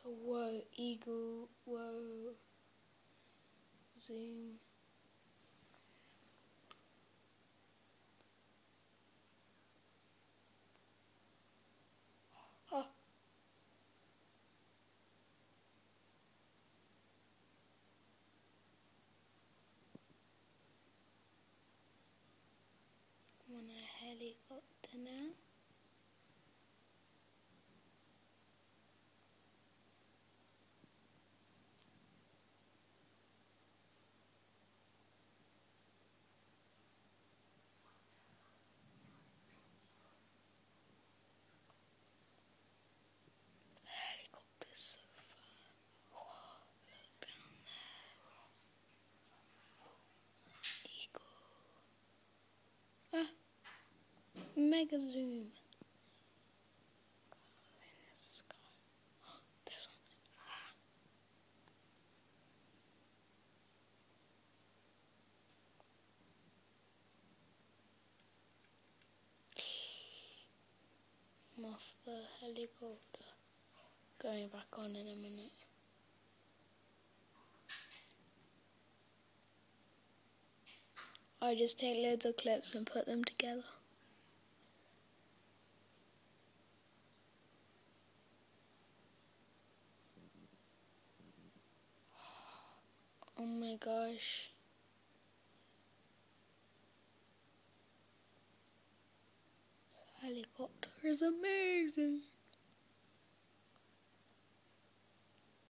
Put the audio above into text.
Whoa, eagle, whoa, zoom. Oh. I'm on a helicopter now. The helicopter's so far. Whoa, look down there. Eagle. Ah, mega zoom. In the sky. Oh, this one. Ah. I'm off the helicopter. Going back on in a minute. I just take loads of clips and put them together. Oh my gosh. This helicopter is amazing.